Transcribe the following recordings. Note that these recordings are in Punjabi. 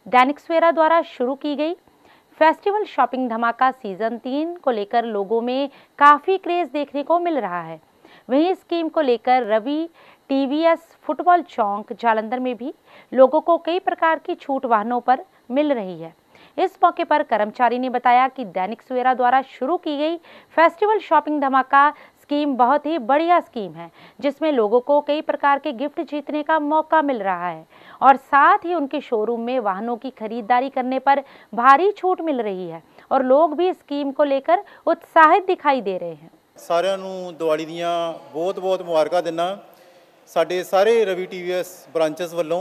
दैनिक सवेरा द्वारा शुरू की गई फेस्टिवल शॉपिंग धमाका सीजन 3 को लेकर लोगों में काफ़ी क्रेज देखने को मिल रहा है। वहीं स्कीम को लेकर रवि टीवीएस फुटबॉल चौक जालंधर में भी लोगों को कई प्रकार की छूट वाहनों पर मिल रही है। इस मौके पर कर्मचारी ने बताया कि दैनिक सवेरा द्वारा शुरू की गई फेस्टिवल शॉपिंग धमाका स्कीम बहुत ही बढ़िया स्कीम है, जिसमें लोगों को कई प्रकार के गिफ्ट जीतने का मौका मिल रहा है और साथ ही उनके शोरूम में वाहनों की खरीदारी करने पर भारी छूट मिल रही है और लोग भी स्कीम को लेकर उत्साहित दिखाई दे रहे हैं। ਸਾਰਿਆਂ ਨੂੰ ਦੀਵਾਲੀ ਦੀਆਂ ਬਹੁਤ ਮੁਬਾਰਕਾਂ ਦਿੰਦਾ। ਸਾਡੇ ਸਾਰੇ ਰਵੀ ਟੀਵੀਐਸ ਬ੍ਰਾਂਚਸ ਵੱਲੋਂ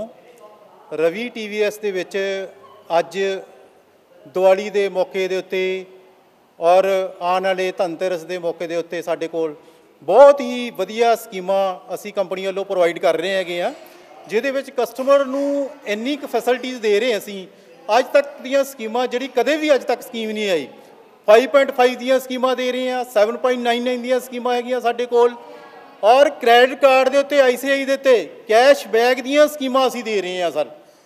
ਰਵੀ ਟੀਵੀਐਸ ਦੇ ਵਿੱਚ ਅੱਜ ਦੀਵਾਲੀ ਦੇ ਮੌਕੇ ਦੇ ਉੱਤੇ ਔਰ ਆਉਣ ਵਾਲੇ ਧਨਤੇਰਸ ਦੇ ਮੌਕੇ ਦੇ ਉੱਤੇ ਸਾਡੇ ਕੋਲ ਬਹੁਤ ਹੀ ਵਧੀਆ ਸਕੀਮਾਂ ਅਸੀਂ ਕੰਪਨੀ ਵੱਲੋਂ ਪ੍ਰੋਵਾਈਡ ਕਰ ਰਹੇ ਹੈਗੇ ਆ, ਜਿਹਦੇ ਵਿੱਚ ਕਸਟਮਰ ਨੂੰ ਇੰਨੀ ਕੁ ਫੈਸਿਲਿਟੀਜ਼ ਦੇ ਰਹੇ ਅਸੀਂ। ਅੱਜ ਤੱਕ ਦੀਆਂ ਸਕੀਮਾਂ ਜਿਹੜੀ ਕਦੇ ਵੀ ਅੱਜ ਤੱਕ ਸਕੀਮ ਨਹੀਂ ਆਈ। 5.5 ਦੀਆਂ ਸਕੀਮਾਂ ਦੇ ਰਹੇ ਹਾਂ, 7.99 ਦੀਆਂ ਸਕੀਮਾਂ ਹੈਗੀਆਂ ਸਾਡੇ ਕੋਲ ਔਰ ਕ੍ਰੈਡਿਟ ਕਾਰਡ ਦੇ ਉੱਤੇ ICICI ਦੇ ਉੱਤੇ ਕੈਸ਼ ਬੈਕ ਦੀਆਂ ਸਕੀਮਾਂ ਅਸੀਂ ਦੇ ਰਹੇ ਹਾਂ ਸਰ।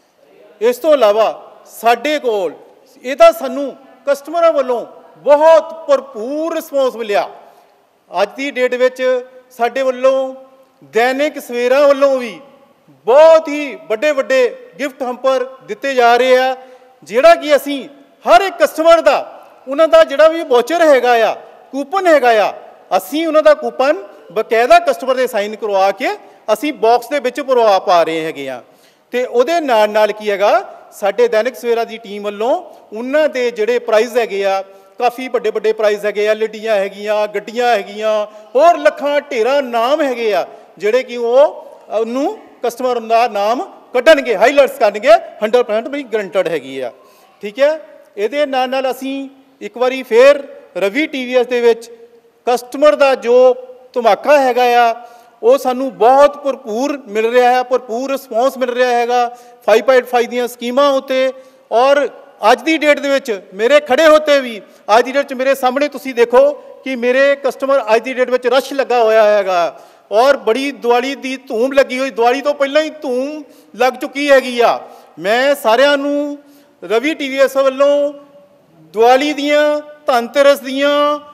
ਇਸ ਤੋਂ ਇਲਾਵਾ ਸਾਡੇ ਕੋਲ ਇਹਦਾ ਸਾਨੂੰ ਕਸਟਮਰਾਂ ਵੱਲੋਂ ਬਹੁਤ ਭਰਪੂਰ ਰਿਸਪੌਂਸ ਮਿਲਿਆ। ਅੱਜ ਦੀ ਡੇਟ ਵਿੱਚ ਸਾਡੇ ਵੱਲੋਂ ਦੈਨਿਕ ਸਵੇਰਾ ਵੱਲੋਂ ਵੀ ਬਹੁਤ ਹੀ ਵੱਡੇ ਗਿਫਟ ਹੰਪਰ ਦਿੱਤੇ ਜਾ ਰਹੇ ਆ, ਜਿਹੜਾ ਕਿ ਅਸੀਂ ਹਰ ਇੱਕ ਕਸਟਮਰ ਦਾ ਉਹਨਾਂ ਦਾ ਜਿਹੜਾ ਵੀ ਵਾਊਚਰ ਹੈਗਾ ਆ, ਕੂਪਨ ਹੈਗਾ ਆ, ਅਸੀਂ ਉਹਨਾਂ ਦਾ ਕੂਪਨ ਬਕਾਇਦਾ ਕਸਟਮਰ ਦੇ ਸਾਈਨ ਕਰਵਾ ਕੇ ਅਸੀਂ ਬਾਕਸ ਦੇ ਵਿੱਚ ਪਾ ਰਹੇ ਹੈਗੇ ਆ। ਤੇ ਉਹਦੇ ਨਾਲ ਕੀ ਹੈਗਾ, ਸਾਡੇ ਦੈਨਿਕ ਸਵੇਰਾ ਦੀ ਟੀਮ ਵੱਲੋਂ ਉਹਨਾਂ ਦੇ ਜਿਹੜੇ ਪ੍ਰਾਈਜ਼ ਹੈਗੇ ਆ, ਕਾਫੀ ਵੱਡੇ ਪ੍ਰਾਈਜ਼ ਹੈਗੇ ਆ, LEDੀਆਂ ਹੈਗੀਆਂ, ਗੱਡੀਆਂ ਹੈਗੀਆਂ, ਹੋਰ ਲੱਖਾਂ ਢੇਰਾਂ ਨਾਮ ਹੈਗੇ ਆ, ਜਿਹੜੇ ਕਿ ਉਹਨੂੰ ਕਸਟਮਰ ਦਾ ਨਾਮ ਕੱਢਣਗੇ, ਹਾਈਲਾਈਟਸ ਕਰਨਗੇ, 100% ਵੀ ਗਰੰਟਡ ਹੈਗੀ ਆ। ਠੀਕ ਹੈ। ਇਹਦੇ ਨਾਲ ਅਸੀਂ ਇੱਕ ਵਾਰੀ ਫੇਰ ਰਵੀ ਟੀਵੀਐਸ ਦੇ ਵਿੱਚ ਕਸਟਮਰ ਦਾ ਜੋ ਧਮਾਕਾ ਹੈਗਾ ਆ, ਉਹ ਸਾਨੂੰ ਬਹੁਤ ਭਰਪੂਰ ਮਿਲ ਰਿਹਾ ਹੈ, ਭਰਪੂਰ ਰਿਸਪੌਂਸ ਮਿਲ ਰਿਹਾ ਹੈਗਾ 5.5 ਦੀਆਂ ਸਕੀਮਾਂ ਉੱਤੇ। ਔਰ ਅੱਜ ਦੀ ਡੇਟ ਦੇ ਵਿੱਚ ਮੇਰੇ ਖੜੇ ਹੋਤੇ ਵੀ ਅੱਜ ਦੀ ਡੇਟ 'ਚ ਮੇਰੇ ਸਾਹਮਣੇ ਤੁਸੀਂ ਦੇਖੋ ਕਿ ਮੇਰੇ ਕਸਟਮਰ ਅੱਜ ਦੀ ਡੇਟ ਵਿੱਚ ਰਸ਼ ਲੱਗਾ ਹੋਇਆ ਹੈਗਾ ਔਰ ਬੜੀ ਦੀਵਾਲੀ ਦੀ ਧੂਮ ਲੱਗੀ ਹੋਈ, ਦੀਵਾਲੀ ਤੋਂ ਪਹਿਲਾਂ ਹੀ ਧੂਮ ਲੱਗ ਚੁੱਕੀ ਹੈਗੀ ਆ। ਮੈਂ ਸਾਰਿਆਂ ਨੂੰ ਰਵੀ ਟੀਵੀਐਸ ਵੱਲੋਂ ਦੀਵਾਲੀ ਦੀਆਂ, ਧਨਤੇਰਸ ਦੀਆਂ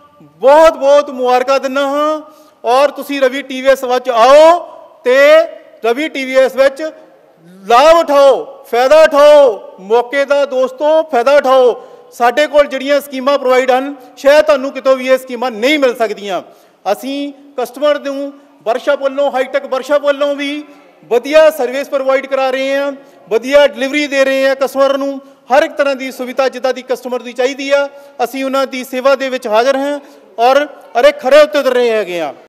ਬਹੁਤ ਮੁਬਾਰਕਾਂ ਦਿੰਦਾ ਹਾਂ ਔਰ ਤੁਸੀਂ ਰਵੀ ਟੀਵੀਐਸ ਵਿੱਚ ਆਓ ਤੇ ਰਵੀ ਟੀਵੀਐਸ ਵਿੱਚ ਲਾਭ ਉਠਾਓ, ਫਾਇਦਾ ਉਠਾਓ, ਮੌਕੇ ਦਾ ਦੋਸਤੋ ਫਾਇਦਾ ਉਠਾਓ। ਸਾਡੇ ਕੋਲ ਜਿਹੜੀਆਂ ਸਕੀਮਾਂ ਪ੍ਰੋਵਾਈਡ ਹਨ, ਸ਼ਾਇਦ ਤੁਹਾਨੂੰ ਕਿਤੋਂ ਵੀ ਇਹ ਸਕੀਮਾਂ ਨਹੀਂ ਮਿਲ ਸਕਦੀਆਂ। ਅਸੀਂ ਕਸਟਮਰ ਨੂੰ ਵਰਕਸ਼ਾਪ ਵੱਲੋਂ, ਹਾਈਟੈਕ ਵਰਕਸ਼ਾਪ ਵੱਲੋਂ ਵੀ ਵਧੀਆ ਸਰਵਿਸ ਪ੍ਰੋਵਾਈਡ ਕਰਾ ਰਹੇ ਹਾਂ, ਵਧੀਆ ਡਿਲੀਵਰੀ ਦੇ ਰਹੇ ਹਾਂ ਕਸਟਮਰ ਨੂੰ। ਹਰ ਇੱਕ ਤਰ੍ਹਾਂ ਦੀ ਸੁਵਿਧਾ ਜਿੱਦਾਂ ਦੀ ਕਸਟਮਰ ਦੀ ਚਾਹੀਦੀ ਆ, ਅਸੀਂ ਉਹਨਾਂ ਦੀ ਸੇਵਾ ਦੇ ਵਿੱਚ ਹਾਜ਼ਰ ਹਾਂ ਔਰ ਖਰੇ ਉਤਰ ਰਹੇ ਹੈਗੇ ਆ।